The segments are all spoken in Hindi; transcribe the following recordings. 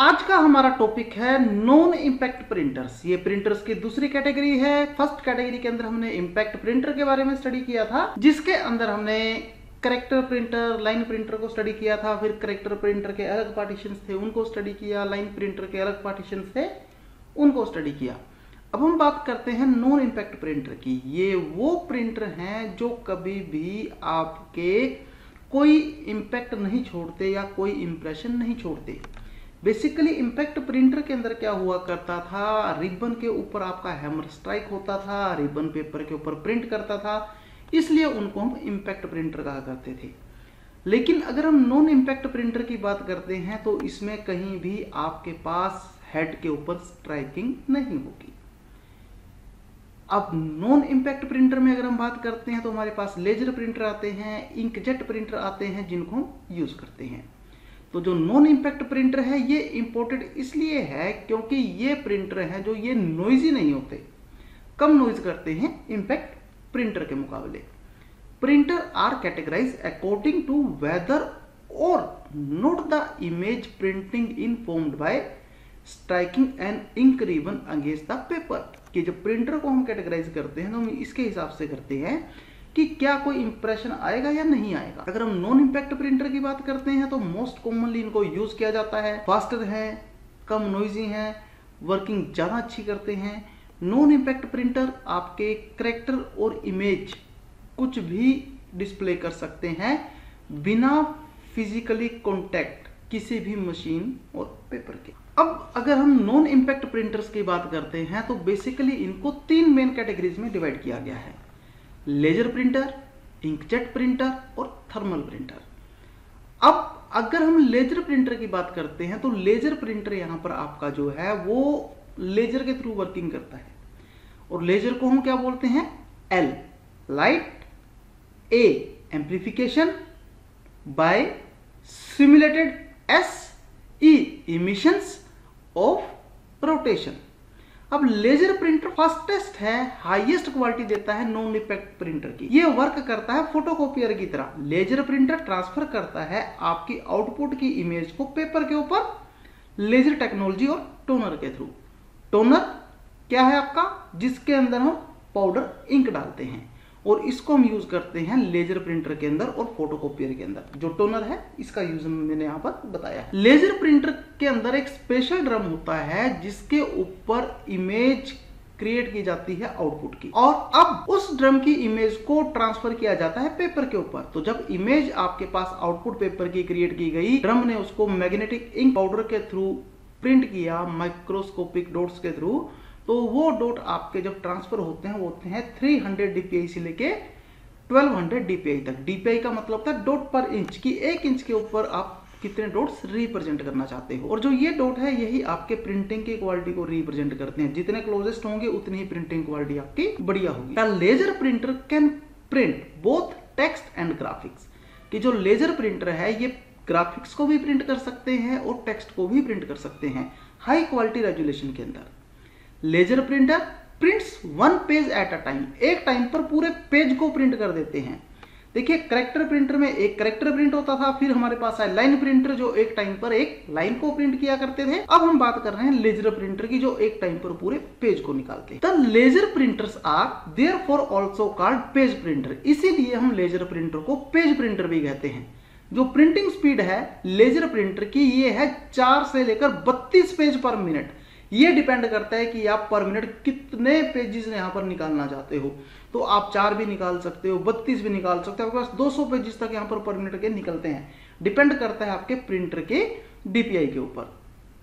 आज का हमारा टॉपिक है नॉन इम्पैक्ट प्रिंटर्स। ये प्रिंटर्स की दूसरी कैटेगरी है। फर्स्ट कैटेगरी के अंदर हमने इम्पैक्ट प्रिंटर के बारे में स्टडी किया था, जिसके अंदर हमने करेक्टर प्रिंटर, लाइन प्रिंटर को स्टडी किया था। फिर करेक्टर प्रिंटर के अलग पार्टीशन थे, उनको स्टडी किया। लाइन प्रिंटर के अलग पार्टीशन थे, उनको स्टडी किया। अब हम बात करते हैं नॉन इम्पैक्ट प्रिंटर की। ये वो प्रिंटर हैं जो कभी भी आपके कोई इम्पैक्ट नहीं छोड़ते या कोई इंप्रेशन नहीं छोड़ते। बेसिकली इम्पैक्ट प्रिंटर के अंदर क्या हुआ करता था, रिबन के ऊपर आपका हैमर स्ट्राइक होता था, रिबन पेपर के ऊपर प्रिंट करता था, इसलिए उनको हम इम्पैक्ट प्रिंटर कहा करते थे। लेकिन अगर हम नॉन इम्पैक्ट प्रिंटर की बात करते हैं तो इसमें कहीं भी आपके पास हेड के ऊपर स्ट्राइकिंग नहीं होगी। अब नॉन इम्पैक्ट प्रिंटर में अगर हम बात करते हैं तो हमारे पास लेजर प्रिंटर आते हैं, इंकजेट प्रिंटर आते हैं, जिनको हम यूज करते हैं। तो जो नॉन इम्पैक्ट प्रिंटर है ये इंपोर्टेड इसलिए है क्योंकि ये प्रिंटर हैं जो ये नॉइजी नहीं होते, कम नॉइज करते हैं इम्पैक्ट प्रिंटर के मुकाबले। Printer are categorize according to whether और not the image printing informed by striking an ink ribbon against the paper. कि जब प्रिंटर को हम कैटेगराइज करते हैं तो हम इसके हिसाब से करते हैं कि क्या कोई इंप्रेशन आएगा या नहीं आएगा। अगर हम नॉन इम्पैक्ट प्रिंटर की बात करते हैं तो मोस्ट कॉमनली इनको यूज किया जाता है, फास्टर है, कम नॉइजी है, वर्किंग ज्यादा अच्छी करते हैं। नॉन इम्पैक्ट प्रिंटर आपके कैरेक्टर और इमेज कुछ भी डिस्प्ले कर सकते हैं बिना फिजिकली कॉन्टैक्ट किसी भी मशीन और पेपर के। अब अगर हम नॉन इम्पैक्ट प्रिंटर्स की बात करते हैं तो बेसिकली इनको तीन मेन कैटेगरीज में डिवाइड किया गया है: लेजर प्रिंटर, इंकजेट प्रिंटर और थर्मल प्रिंटर। अब अगर हम लेजर प्रिंटर की बात करते हैं तो लेजर प्रिंटर यहां पर आपका जो है वो लेजर के थ्रू वर्किंग करता है। और लेजर को हम क्या बोलते हैं? L light, A amplification, by simulated, S E emissions of rotation. अब लेजर प्रिंटर फास्टेस्ट है, हाईएस्ट क्वालिटी देता है नॉन इम्पैक्ट प्रिंटर की। ये वर्क करता है फोटोकॉपियर की तरह। लेजर प्रिंटर ट्रांसफर करता है आपकी आउटपुट की इमेज को पेपर के ऊपर लेजर टेक्नोलॉजी और टोनर के थ्रू। टोनर क्या है आपका? जिसके अंदर हम पाउडर इंक डालते हैं और इसको हम यूज करते हैं लेजर प्रिंटर के अंदर और फोटोकॉपियर के अंदर। जो टोनर है इसका यूज मैंने यहां पर बताया है। लेजर प्रिंटर के अंदर एक स्पेशल ड्रम होता है जिसके ऊपर इमेज क्रिएट की जाती है आउटपुट की, और अब उस ड्रम की इमेज को ट्रांसफर किया जाता है पेपर के ऊपर। तो जब इमेज आपके पास आउटपुट पेपर की क्रिएट की गई, ड्रम ने उसको मैग्नेटिक इंक पाउडर के थ्रू प्रिंट किया माइक्रोस्कोपिक डॉट्स के थ्रू, तो वो डॉट आपके जब ट्रांसफर होते हैं वो होते हैं 300 dpi से लेके 1200 dpi तक। dpi का मतलब था डॉट पर इंच, की एक इंच के ऊपर आप कितने डॉट्स रिप्रेजेंट करना चाहते हो। और जो ये डॉट है यही आपके प्रिंटिंग की क्वालिटी को रिप्रेजेंट करते हैं। जितने क्लोजेस्ट होंगे उतनी ही प्रिंटिंग क्वालिटी आपकी बढ़िया होगी। The laser printer can print both text and graphics. कि जो लेजर प्रिंटर है ये ग्राफिक्स को भी प्रिंट कर सकते हैं और टेक्स्ट को भी प्रिंट कर सकते हैं हाई क्वालिटी रेजोल्यूशन के अंदर। Laser printer prints one page at a time, एक टाइम पर पूरे पेज को प्रिंट कर देते हैं। देखिए करेक्टर प्रिंटर में एक करेक्टर प्रिंट होता था, फिर हमारे पास है लाइन प्रिंटर जो एक टाइम पर एक लाइन को प्रिंट किया करते थे। अब हम बात कर रहे हैं लेजर प्रिंटर की जो एक टाइम पर पूरे पेज को निकालते हैं। The laser printers are therefore also called page printer. इसीलिए हम लेजर प्रिंटर को पेज प्रिंटर भी कहते हैं। जो प्रिंटिंग स्पीड है लेजर प्रिंटर की ये है 4 से लेकर 32 पेज पर मिनट। ये डिपेंड करता है कि आप पर मिनट कितने पेजेस यहां पर निकालना चाहते हो। तो आप 4 भी निकाल सकते हो, 32 भी निकाल सकते हो, आपके पास 200 पेजेस तक यहां पर मिनट के निकलते हैं। डिपेंड करता है आपके प्रिंटर के डीपीआई के ऊपर।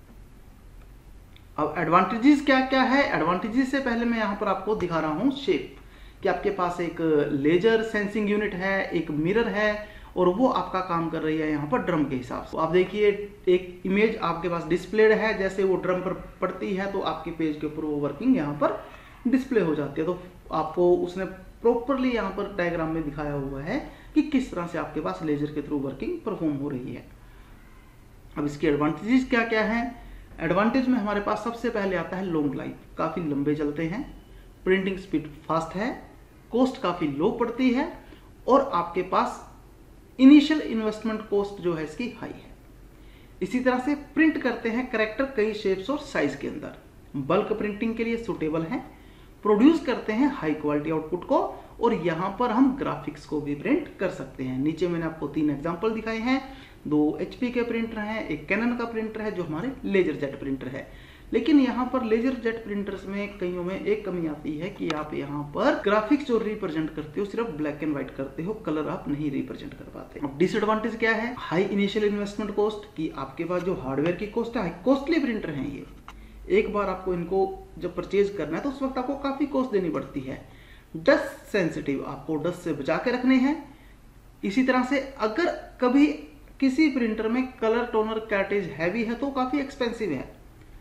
अब एडवांटेजेस क्या क्या है? एडवांटेजेस से पहले मैं यहां पर आपको दिखा रहा हूं शेप, कि आपके पास एक लेजर सेंसिंग यूनिट है, एक मिरर है और वो आपका काम कर रही है यहाँ पर ड्रम के हिसाब से। तो आप देखिए एक इमेज आपके पास डिस्प्लेड है, जैसे वो ड्रम पर पड़ती है तो आपके पेज के ऊपर वो वर्किंग यहाँ पर डिस्प्ले हो जाती है। तो आपको उसने प्रॉपरली यहाँ पर डायग्राम में दिखाया हुआ है कि किस तरह से आपके पास लेजर के थ्रू वर्किंग परफॉर्म हो रही है। अब इसकी एडवांटेजेस क्या क्या है? एडवांटेज में हमारे पास सबसे पहले आता है लॉन्ग लाइफ, काफी लंबे चलते हैं, प्रिंटिंग स्पीड फास्ट है, कॉस्ट काफी लो पड़ती है और आपके पास इनिशियल इन्वेस्टमेंट कॉस्ट जो है इसकी हाई है। इसी तरह से प्रिंट करते हैं कैरेक्टर कई शेप्स और साइज के अंदर, बल्क प्रिंटिंग के लिए सुटेबल है। प्रोड्यूस करते हैं हाई क्वालिटी आउटपुट को, और यहाँ पर हम ग्राफिक्स को भी प्रिंट कर सकते हैं। नीचे मैंने आपको 3 एग्जांपल दिखाए हैं, 2 HP के प्रिंटर हैं, एक कैनन का प्रिंटर है जो हमारे लेजर जेट प्रिंटर है। लेकिन यहाँ पर लेजर जेट प्रिंटर्स में कईयों में एक कमी आती है कि आप यहाँ पर ग्राफिक्स जो रिप्रेजेंट करते हो सिर्फ ब्लैक एंड व्हाइट करते हो, कलर आप नहीं रिप्रेजेंट कर पाते। अब डिसएडवांटेज क्या है? हाई इनिशियल इन्वेस्टमेंट कॉस्ट, कि आपके पास जो हार्डवेयर की कॉस्ट है, कॉस्टली प्रिंटर है ये, एक बार आपको इनको जब परचेज करना है तो उस वक्त आपको काफी कॉस्ट देनी पड़ती है। डस्ट सेंसिटिव, आपको डस्ट से बचा के रखने हैं। इसी तरह से अगर कभी किसी प्रिंटर में कलर टोनर कार्टेज हैवी है तो काफी एक्सपेंसिव है,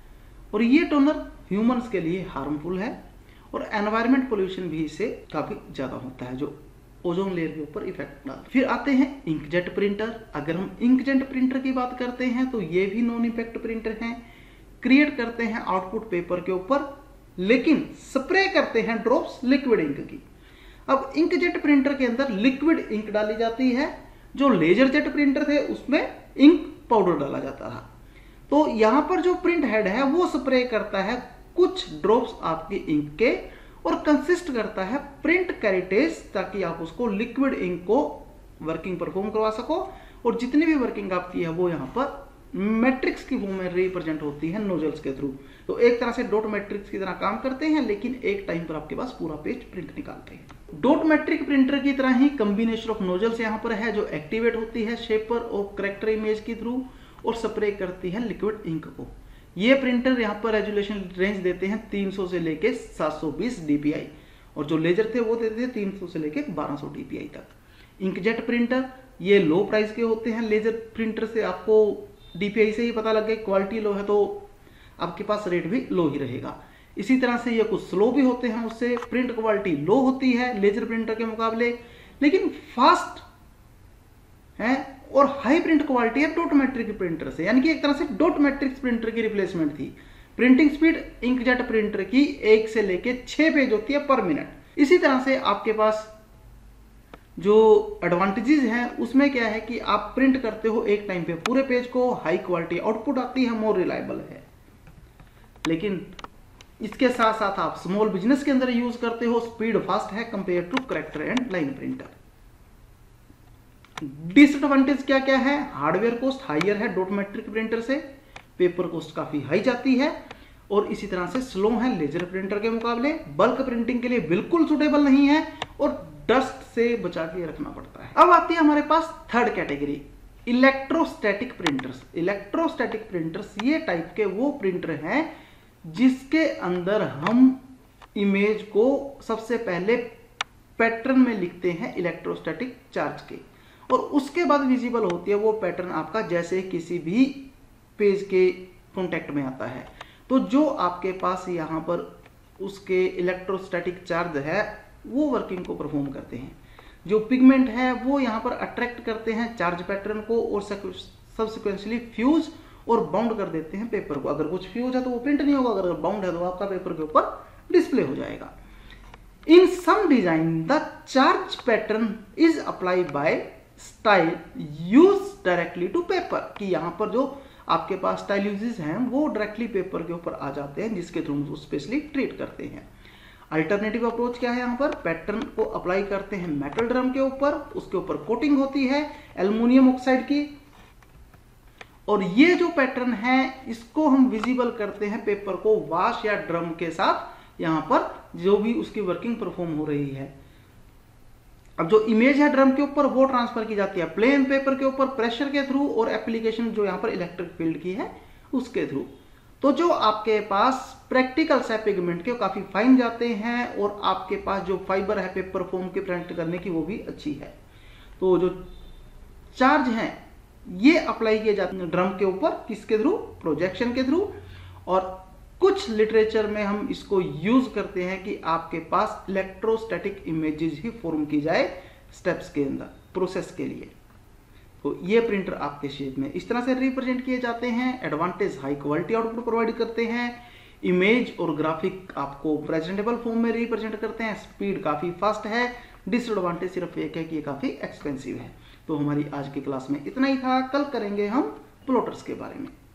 और ये टोनर ह्यूमंस के लिए हार्मफुल है, और एनवायरमेंट पोल्यूशन भी इससे काफी ज्यादा होता है जो ओजोन लेयर के ऊपर इफेक्ट डालता है। फिर आते हैं इंकजेट प्रिंटर। अगर हम इंकजेट प्रिंटर की बात करते हैं तो ये भी नॉन इम्पैक्ट प्रिंटर हैं। क्रिएट करते हैं आउटपुट पेपर के ऊपर, लेकिन स्प्रे करते हैं ड्रॉप्स लिक्विड इंक की। अब इंकजेट प्रिंटर के अंदर लिक्विड इंक डाली जाती है, जो लेजर जेट प्रिंटर थे उसमें इंक पाउडर डाला जाता था। तो यहां पर जो प्रिंट हेड है वो स्प्रे करता है कुछ ड्रॉप्स आपकी इंक के, और कंसिस्ट करता है प्रिंट कैरेटेज, ताकि आप उसको लिक्विड इंक को वर्किंग परफॉर्म करवा सको, और जितनी भी वर्किंग आपकी है वो यहाँ पर मैट्रिक्स की फॉर्म में रिप्रेजेंट होती है नोजल्स के थ्रू। तो एक तरह से डॉट मैट्रिक्स की तरह काम करते हैं, लेकिन एक टाइम पर आपके पास पूरा पेज प्रिंट निकालते हैं। डॉट मैट्रिक प्रिंटर की तरह ही कॉम्बिनेशन ऑफ नोजल्स यहाँ पर है जो एक्टिवेट होती है शेपर और करेक्टर इमेज के थ्रू, और स्प्रे करती है लिक्विड इंक को। ये प्रिंटर यहाँ पर रेजोल्यूशन रेंज देते हैं 300 से लेके 720 dpi, और जो लेजर थे वो देते थे 300 से लेके 1200 dpi तक। इंकजेट प्रिंटर ये लो प्राइस के होते हैं। लेजर प्रिंटर से आपको DPI से ही पता लग गया, क्वालिटी लो है तो आपके पास रेट भी लो ही रहेगा। इसी तरह से ये कुछ स्लो भी होते हैं, उससे प्रिंट क्वालिटी लो होती है लेजर प्रिंटर के मुकाबले, लेकिन फास्ट है और हाई प्रिंट क्वालिटी है डॉट मैट्रिक प्रिंटर से। यानी कि एक तरह से डॉट मैट्रिक्स प्रिंटर की रिप्लेसमेंट थी। प्रिंटिंग स्पीड इंकजेट प्रिंटर की 1 से लेके 6 पेज होती है पर मिनट। इसी तरह से आपके पास जो एडवांटेजेस हैं उसमें क्या है कि आप प्रिंट करते हो एक टाइम पे पूरे पेज को, हाई क्वालिटी आउटपुट आती है, मोर रिलायबल है। लेकिन इसके साथ साथ आप स्मॉल बिजनेस के अंदर यूज करते हो, स्पीड फास्ट है compare to character and line printer. Disadvantage क्या क्या है? हार्डवेयर कॉस्ट हाइयर है डॉट मैट्रिक प्रिंटर से, पेपर कॉस्ट काफी हाई जाती है, और इसी तरह से स्लो है लेजर प्रिंटर के मुकाबले। बल्क प्रिंटिंग के लिए बिल्कुल सुटेबल नहीं है, और डस्ट से बचा के रखना पड़ता है। अब आती है हमारे पास third category, electrostatic printers. Electrostatic printers ये टाइप के वो प्रिंटर हैं जिसके अंदर हम इमेज को सबसे पहले पैटर्न में लिखते हैं इलेक्ट्रोस्टैटिक चार्ज के, और उसके बाद विजिबल होती है वो पैटर्न आपका जैसे किसी भी पेज के कॉन्टेक्ट में आता है। तो जो आपके पास यहाँ पर उसके इलेक्ट्रोस्टैटिक चार्ज है वो वर्किंग को परफॉर्म करते हैं। जो पिगमेंट है वो यहाँ पर अट्रैक्ट करते हैं चार्ज पैटर्न को, और सब्सिक्वेंटली फ्यूज और बाउंड कर देते हैं पेपर को। अगर कुछ फ्यूज है तो वो प्रिंट नहीं होगा, अगर बाउंड है तो आपका पेपर के ऊपर डिस्प्ले हो जाएगा। In some design the charge pattern is applied by stylus directly to paper, कि यहाँ पर जो आपके पास स्टाइल यूजेस हैं वो डायरेक्टली पेपर के ऊपर आ जाते हैं, जिसके थ्रू हम स्पेशली ट्रीट करते हैं। अल्टरनेटिव अप्रोच क्या है? यहाँ पर पैटर्न को अप्लाई करते हैं मेटल ड्रम के ऊपर, उसके ऊपर कोटिंग होती है एल्युमिनियम ऑक्साइड की, और ये जो पैटर्न है इसको हम विजिबल करते हैं पेपर को वाश या ड्रम के साथ, यहाँ पर जो भी उसकी वर्किंग परफॉर्म हो रही है। अब जो इमेज है ड्रम के ऊपर वो ट्रांसफर की जाती है प्लेन पेपर के ऊपर प्रेशर के थ्रू, और एप्लीकेशन जो यहाँ पर इलेक्ट्रिक फील्ड की है उसके थ्रू। तो जो आपके पास प्रैक्टिकल से पिगमेंट के काफी फाइन जाते हैं, और आपके पास जो फाइबर है पेपर फॉर्म के प्रिंट करने की वो भी अच्छी है। तो जो चार्ज हैं ये अप्लाई किए जाते हैं ड्रम के ऊपर, किसके थ्रू? प्रोजेक्शन के थ्रू। और कुछ लिटरेचर में हम इसको यूज करते हैं कि आपके पास इलेक्ट्रोस्टैटिक इमेजेस ही फॉर्म की जाए स्टेप्स के अंदर प्रोसेस के लिए। तो ये प्रिंटर आपके शेप में इस तरह से रिप्रेजेंट किए जाते हैं। Advantage high quality output provide करते हैं, इमेज और ग्राफिक आपको प्रेजेंटेबल फॉर्म में रिप्रेजेंट करते हैं, स्पीड काफी फास्ट है। डिसएडवांटेज सिर्फ एक है कि ये काफी एक्सपेंसिव है। तो हमारी आज की क्लास में इतना ही था, कल करेंगे हम प्लॉटर्स के बारे में।